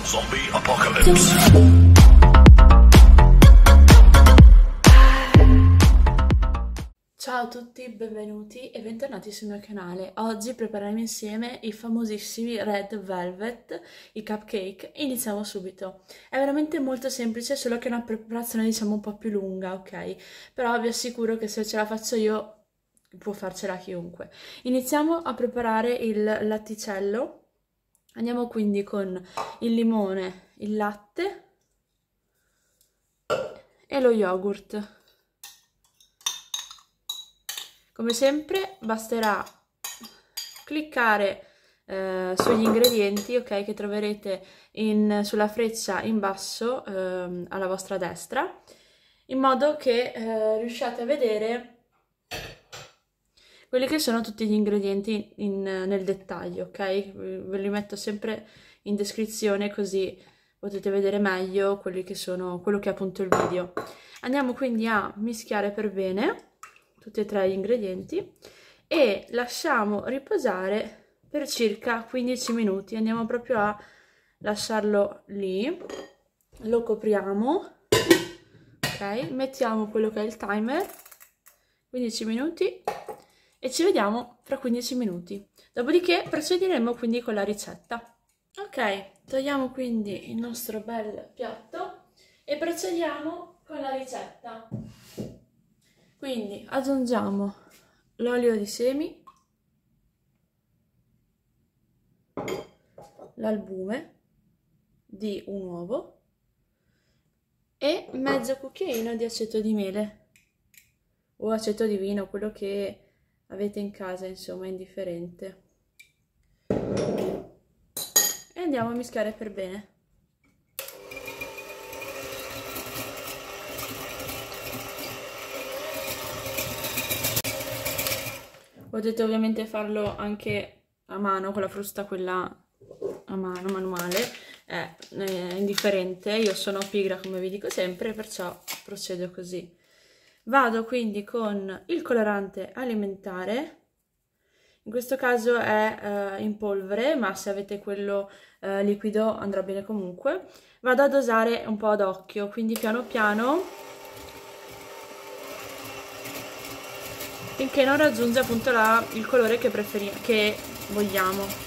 Zombie Apocalypse. Ciao a tutti, benvenuti e bentornati sul mio canale. Oggi prepareremo insieme i famosissimi Red Velvet, i cupcake. Iniziamo subito. È veramente molto semplice, solo che è una preparazione diciamo un po' più lunga, ok? Però vi assicuro che se ce la faccio io può farcela chiunque. Iniziamo a preparare il latticello. Andiamo quindi con il limone, il latte e lo yogurt. Come sempre basterà cliccare sugli ingredienti, ok, che troverete sulla freccia in basso alla vostra destra, in modo che riusciate a vedere quelli che sono tutti gli ingredienti nel dettaglio, ok? Ve li metto sempre in descrizione così potete vedere meglio quello che è appunto il video. Andiamo quindi a mischiare per bene tutti e tre gli ingredienti e lasciamo riposare per circa 15 minuti. Andiamo proprio a lasciarlo lì, lo copriamo, ok? Mettiamo quello che è il timer, 15 minuti e ci vediamo fra 15 minuti. Dopodiché procederemo quindi con la ricetta. Ok, togliamo quindi il nostro bel piatto e procediamo con la ricetta. Quindi aggiungiamo l'olio di semi, l'albume di un uovo e mezzo cucchiaino di aceto di mele o aceto di vino, quello che avete in casa, insomma, indifferente. E andiamo a mischiare per bene. Potete ovviamente farlo anche a mano, con la frusta quella a mano, manuale, è indifferente, io sono pigra come vi dico sempre, perciò procedo così. Vado quindi con il colorante alimentare, in questo caso è in polvere, ma se avete quello liquido andrà bene comunque. Vado a dosare un po' ad occhio, quindi piano piano, finché non raggiunge appunto il colore che vogliamo.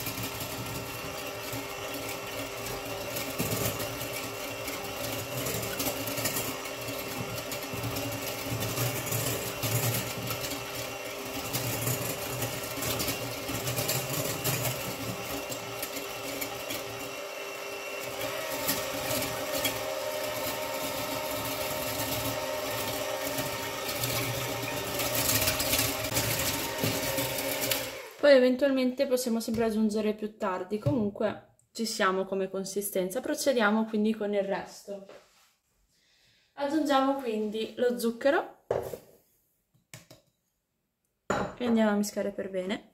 Poi eventualmente possiamo sempre aggiungere più tardi, comunque ci siamo come consistenza. Procediamo quindi con il resto. Aggiungiamo quindi lo zucchero e andiamo a mischiare per bene.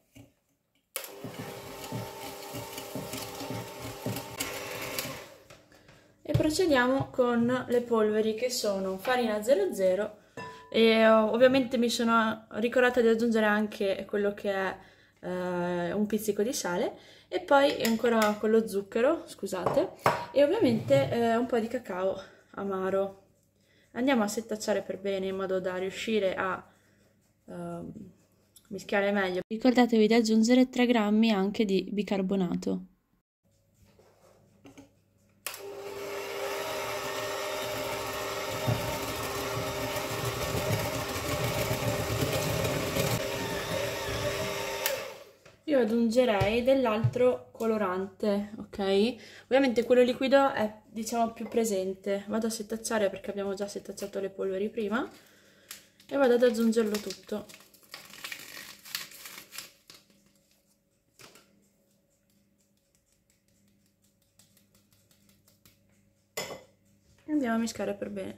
E procediamo con le polveri, che sono farina 00 e ovviamente mi sono ricordata di aggiungere anche quello che è un pizzico di sale e poi ancora con lo zucchero, scusate, e ovviamente un po' di cacao amaro. Andiamo a setacciare per bene in modo da riuscire a mischiare meglio. Ricordatevi di aggiungere 3 grammi anche di bicarbonato. Io aggiungerei dell'altro colorante, ok? Ovviamente quello liquido è, diciamo, più presente. Vado a setacciare perché abbiamo già setacciato le polveri prima e vado ad aggiungerlo tutto. E andiamo a mischiare per bene.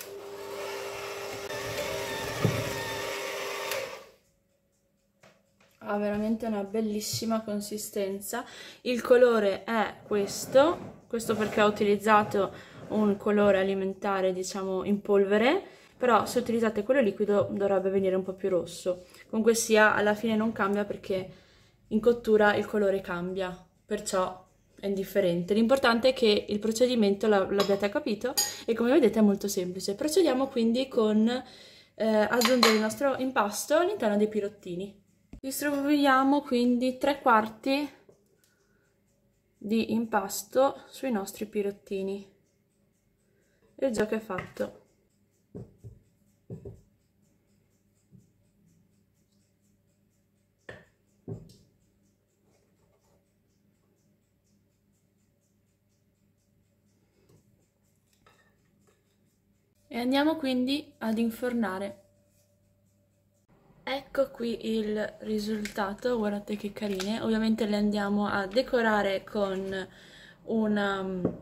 Ha veramente una bellissima consistenza. Il colore è questo perché ho utilizzato un colore alimentare diciamo in polvere, però se utilizzate quello liquido dovrebbe venire un po' più rosso. Comunque sia, alla fine non cambia perché in cottura il colore cambia, perciò è indifferente. L'importante è che il procedimento l'abbiate capito e come vedete è molto semplice. Procediamo quindi con aggiungere il nostro impasto all'interno dei pirottini. Distribuiamo quindi 3/4 di impasto sui nostri pirottini e il gioco è fatto. E andiamo quindi ad infornare. Ecco qui il risultato, guardate che carine. Ovviamente le andiamo a decorare con un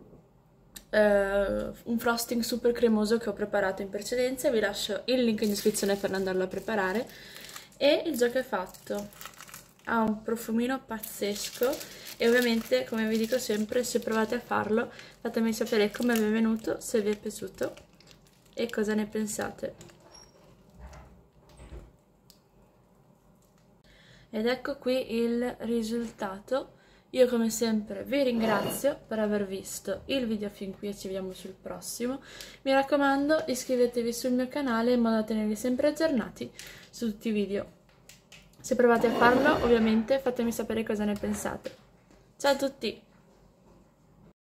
frosting super cremoso che ho preparato in precedenza. Vi lascio il link in descrizione per andarlo a preparare. E il gioco è fatto. Ha un profumino pazzesco e ovviamente, come vi dico sempre, se provate a farlo fatemi sapere come vi è venuto, se vi è piaciuto e cosa ne pensate. Ed ecco qui il risultato. Io come sempre vi ringrazio per aver visto il video fin qui e ci vediamo sul prossimo. Mi raccomando, iscrivetevi sul mio canale in modo da tenervi sempre aggiornati su tutti i video. Se provate a farlo, ovviamente fatemi sapere cosa ne pensate. Ciao a tutti!